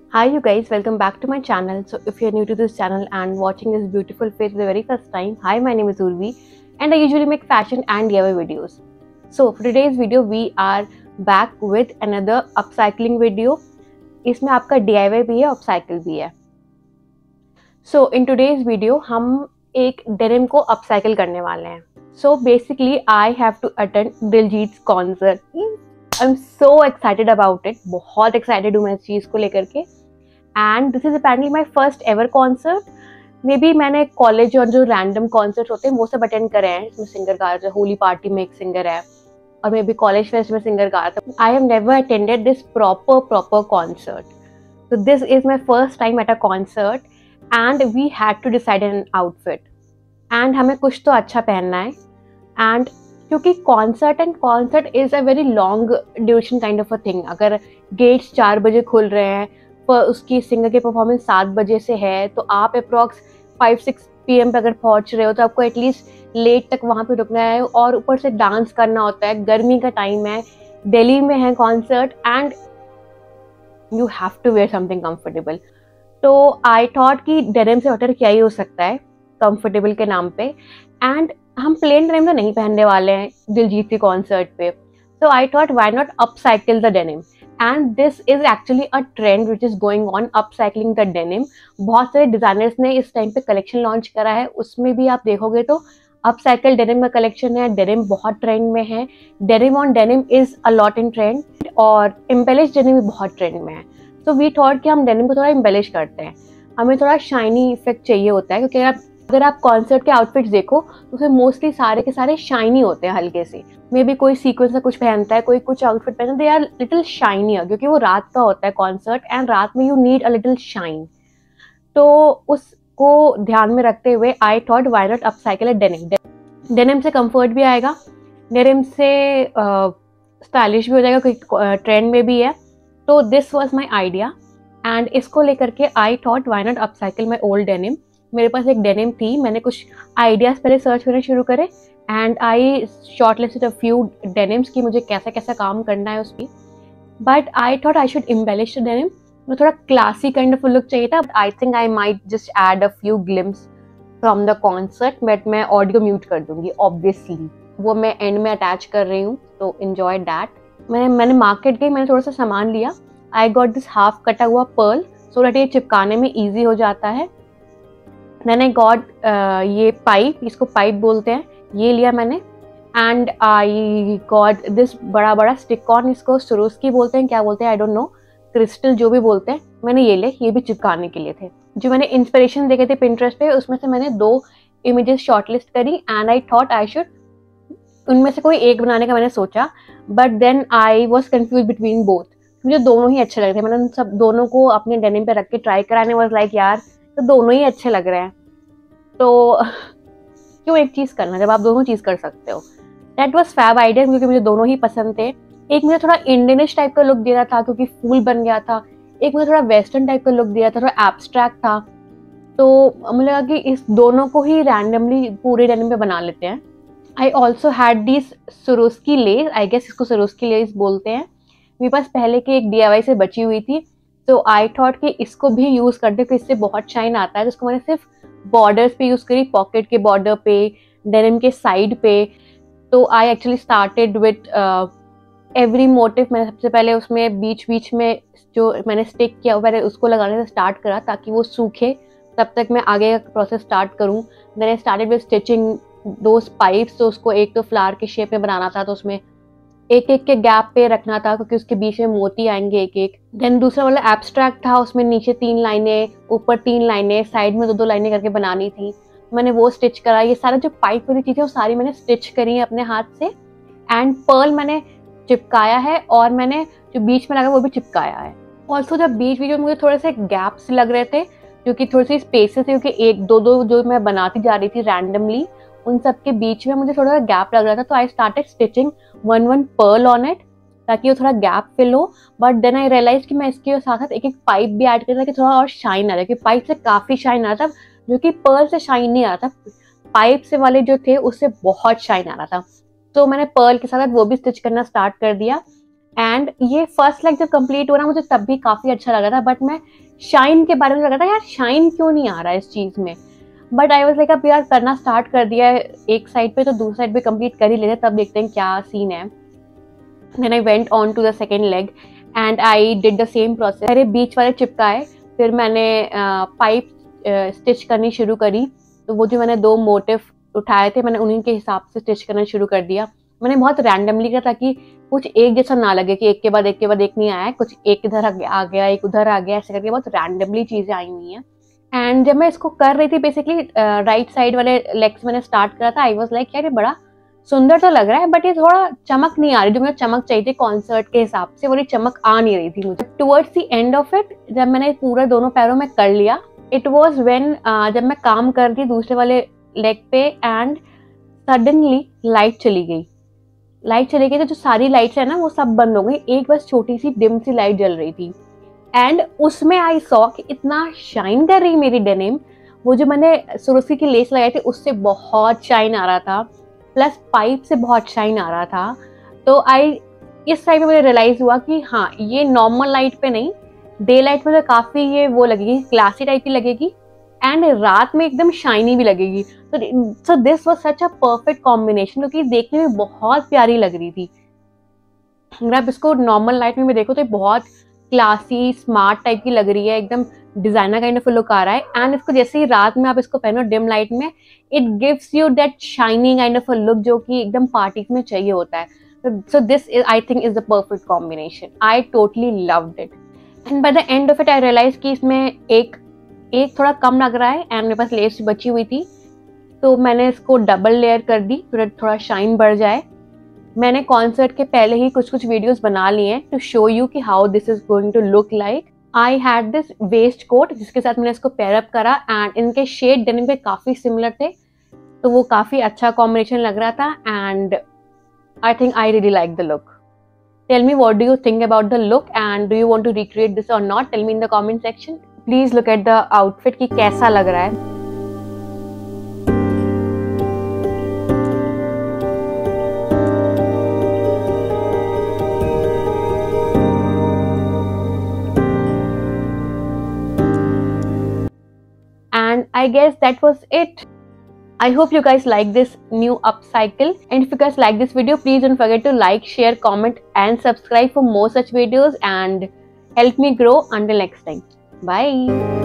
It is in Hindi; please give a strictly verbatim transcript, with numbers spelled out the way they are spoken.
Hi you guys, welcome back to my channel. So if you're new to this channel and watching this beautiful face for the very first time, hi, my name is Urvi and I usually make fashion and D I Y videos. So for today's video we are back with another upcycling video. इसमें आपका D I Y भी है, upcycle भी है. So in today's video हम एक denim को upcycle करने वाले हैं. So basically I have to attend Diljit's concert. I'm so excited about it. बहुत excited हूँ मैं इस चीज़ को लेकर के. And this is apparently my first ever concert. Maybe मैंने कॉलेज और जो रैंडम कॉन्सर्ट होते हैं वो सब अटेंड करे हैं. इसमें सिंगर गा रहा था, होली पार्टी में एक सिंगर है और मे बी कॉलेज फेस्ट में सिंगर गा रहा था. I have never attended this proper proper concert. So this is my first time at a concert and we had to decide an outfit. And हमें कुछ तो अच्छा पहनना है. And क्योंकि concert and concert is a very long duration kind of a thing. अगर गेट्स चार बजे खुल रहे हैं पर उसकी सिंगर की परफॉर्मेंस सात बजे से है तो आप approx five six P M पे अगर पहुंच रहे हो तो आपको एटलीस्ट लेट तक वहाँ पे रुकना है और ऊपर से डांस करना होता है. गर्मी का टाइम है, दिल्ली में है concert and you have to wear something comfortable. तो आई थॉट कि डेनिम से बेटर क्या ही हो सकता है कंफर्टेबल के नाम पे. एंड हम प्लेन डेनिम तो नहीं पहनने वाले हैं दिलजीत के कॉन्सर्ट पे. So I thought why not upcycle the denim. And this is actually a trend which is going on, upcycling the denim. बहुत सारे डिजाइनर्स ने इस टाइम पे कलेक्शन लॉन्च करा है. उसमें भी आप देखोगे तो अपसाइकल डेनिम का कलेक्शन है. डेनिम बहुत ट्रेंड में है. Denim on denim is a lot in trend और एम्बेलिश डेनिम भी बहुत ट्रेंड में है. सो वी थॉट कि हम डेनिम को थोड़ा एम्बेलिश करते हैं. हमें थोड़ा शाइनी इफेक्ट चाहिए होता है क्योंकि अगर आप अगर आप कॉन्सर्ट के आउटफिट्स देखो तो उसमें मोस्टली सारे के सारे शाइनी होते हैं हल्के से. मे बी कोई सीक्वेंस का कुछ पहनता है, कोई कुछ आउटफिट पहनता है, दे आर लिटिल शाइनियर क्योंकि वो रात का होता है कॉन्सर्ट एंड रात में you need a little shine. तो उसको ध्यान में रखते हुए I thought why not upcycle a denim. Denim से कंफर्ट भी आएगा, डेनिम से स्टाइलिश uh, भी हो जाएगा क्योंकि ट्रेंड में भी है. तो this was my idea and इसको लेकर के I thought why not upcycle my old denim. मेरे पास एक डेनिम थी, मैंने कुछ आइडियाज पहले सर्च करने शुरू करे and I shortlisted a few denims कि मुझे कैसा कैसा काम करना है उसकी. But I thought I should embellish the denim. मुझे थोड़ा क्लासी काइंड ऑफ लुक चाहिए था. I think I might just add a few glimpse from the concert but मैं ऑडियो म्यूट कर दूंगी ऑब्वियसली. वो मैं एंड में अटैच कर रही हूँ तो एंजॉय दैट. मैंने मैंने मार्केट गई, मैंने थोड़ा सा सामान लिया. आई गॉट दिस हाफ कटा हुआ पर्ल सो दैट ये चिपकाने में ईजी हो जाता है. मैंने गॉट ये पाइप, इसको पाइप बोलते हैं, ये लिया मैंने. एंड आई गॉट दिस बड़ा बड़ा स्टिक ऑन, इसको सुरोस्की बोलते हैं, क्या बोलते हैं आई डोंट नो, क्रिस्टल जो भी बोलते हैं. मैंने ये ले, ये भी चिपकाने के लिए थे. जो मैंने इंस्पिरेशन देखे थे पिंटरेस्ट पे उसमें से मैंने दो इमेजेस शॉर्टलिस्ट करी and I thought I should उनमें से कोई एक बनाने का मैंने सोचा. But then I was confuse between both. मुझे दोनों ही अच्छे लग रहे थे. मैंने सब दोनों को अपने डेनिम पे रख के ट्राई करा एंड वाज लाइक यार तो दोनों ही अच्छे लग रहे हैं तो क्यों एक चीज करना जब आप दोनों चीज कर सकते हो. दैट वाज फैब आइडिया क्योंकि मुझे दोनों ही पसंद थे. एक मुझे थोड़ा इंडियनिश टाइप का लुक दे रहा था क्योंकि फूल बन गया था. एक मुझे थोड़ा वेस्टर्न टाइप का लुक दे रहा था, थोड़ा एब्स्ट्रैक्ट था. तो मुझे लगा कि इस दोनों को ही रैंडमली पूरे डेनिम पे बना लेते हैं. I also had this Swarovski lace, I guess इसको सुरोस्की लेस बोलते हैं. मेरे पास पहले की एक डी आई वाई से बची हुई थी तो आई थॉट कि इसको भी यूज करते तो इससे बहुत शाइन आता है. तो इसको मैंने सिर्फ बॉर्डर्स पे यूज करी, पॉकेट के बॉर्डर पे, डेनिम के साइड पे. तो I actually started with every motive. मैंने सबसे पहले उसमें बीच बीच में जो मैंने स्टिक किया मैंने उसको लगाने से स्टार्ट करा ताकि वो सूखे तब तक मैं आगे का प्रोसेस स्टार्ट करूँ. Then I started with stitching those pipes. तो उसको एक तो फ्लावर के शेप में बनाना था तो उसमें एक एक के गैप पे रखना था क्योंकि उसके बीच में मोती आएंगे एक एक. देन दूसरा वाला एब्स्ट्रैक्ट था, उसमें नीचे तीन लाइनें, ऊपर तीन लाइनें, साइड में दो दो लाइनें करके बनानी थी. मैंने वो स्टिच करा. ये सारा जो पाइप वाली चीज़ें वो सारी मैंने स्टिच करी है अपने हाथ से. एंड पर्ल मैंने चिपकाया है और मैंने जो बीच में लगा वो भी चिपकाया है. ऑल्सो जब बीच बीच में मुझे थोड़े से गैप्स लग रहे थे क्योंकि थोड़ी सी स्पेसेस थे क्योंकि एक दो दो जो मैं बनाती जा रही थी रैंडमली उन सब के बीच में मुझे थोड़ा गैप लग रहा था. तो I started stitching one one pearl on it ताकि वो थोड़ा गैप फिल हो. बट देन आई रियलाइज कि मैं इसके साथ साथ एक एक पाइप भी ऐड कर ताकि थोड़ा और शाइन आ जाए क्योंकि पाइप से काफ़ी शाइन आ रहा था जो कि पर्ल से शाइन नहीं आ रहा था. पाइप से वाले जो थे उससे बहुत शाइन आ रहा था. तो मैंने पर्ल के साथ वो भी स्टिच करना स्टार्ट कर दिया. एंड ये फर्स्ट लेग जब कंप्लीट हुआ ना मुझे तब भी काफी अच्छा लगा था, बट मैं शाइन के बारे में लगा था यार शाइन क्यों नहीं आ रहा है इस चीज में, बट आई वाज लाइक अब यार करना स्टार्ट कर दिया है एक साइड पे तो दूसरी साइड पे कंप्लीट कर ही लेते, तब देखते हैं क्या सीन है। Then I went on to the second leg and I did the same process. मेरे बीच वाले चिपकाए, फिर मैंने पाइप स्टिच करनी शुरू करी, तो वो जो मैंने दो मोटिव उठाए थे मैंने उन्हीं के हिसाब से स्टिच करना शुरू कर दिया। मैंने बहुत रैंडमली किया ताकि कुछ एक जैसा ना लगे कि एक के बाद एक के बाद एक नहीं आया, कुछ एक इधर आ गया एक उधर आ गया, ऐसे करके बहुत रैंडमली चीजें आई हुई हैं। एंड जब मैं इसको कर रही थी बेसिकली राइट साइड वाले लेग्स मैंने स्टार्ट करा था, आई वाज लाइक यार ये बड़ा सुंदर तो लग रहा है बट ये थोड़ा चमक नहीं आ रही, जो मुझे चमक चाहिए थी कॉन्सर्ट के हिसाब से वो चमक आ नहीं रही थी मुझे। Towards the end of it जब मैंने पूरा दोनों पैरों में कर लिया, इट वाज व्हेन जब मैं काम कर रही दूसरे वाले लेग पे एंड सडनली लाइट चली गई। लाइट चली गई तो जो सारी लाइट्स है ना वो सब बंद हो गई, एक बस छोटी सी डिम सी लाइट जल रही थी। एंड उसमें आई सॉ कि इतना शाइन कर रही मेरी डेनिम, वो जो मैंने सुरसी की लेस लगाई थी उससे बहुत शाइन आ रहा था, प्लस पाइप से बहुत शाइन आ रहा था। तो आई इस टाइम पे मुझे रियलाइज हुआ कि हाँ ये नॉर्मल लाइट पे नहीं, डे लाइट में तो काफी ये वो लगेगी, क्लासी टाइप की लगेगी एंड रात में एकदम शाइनी भी लगेगी। तो so this was such a perfect combination, क्योंकि देखने में बहुत प्यारी लग रही थी। अगर आप इसको नॉर्मल लाइट में भी देखो तो बहुत क्लासी स्मार्ट टाइप की लग रही है, एकदम डिजाइनर काइंड ऑफ लुक आ रहा है। एंड इसको जैसे ही रात में आप इसको पहनो डिम लाइट में, it gives you that shining kind of a look जो कि एकदम पार्टीज में चाहिए होता है। So this I think is the perfect combination, I totally loved it. And by the end of it I realize कि इसमें एक एक थोड़ा कम लग रहा है एंड मेरे पास लेस बची हुई थी, तो मैंने इसको डबल लेयर कर दी थोड़ा शाइन बढ़ जाए। मैंने कॉन्सर्ट के पहले ही कुछ कुछ वीडियोस बना लिए हैं टू शो यू कि how this is going to look like. I had this waistcoat जिसके साथ मैंने इसको पेयर अप करा एंड इनके शेड डेनिम पे काफी सिमिलर थे, तो वो काफी अच्छा कॉम्बिनेशन लग रहा था and I think I really like the look. Tell me what do you think about the look and do you want to recreate this or not? Tell me in the comment section. Please look at the outfit कि कैसा लग रहा है। And I guess that was it. I hope you guys like this new upcycle, and if you guys like this video, please don't forget to like, share, comment and subscribe for more such videos and help me grow. Until next time, bye.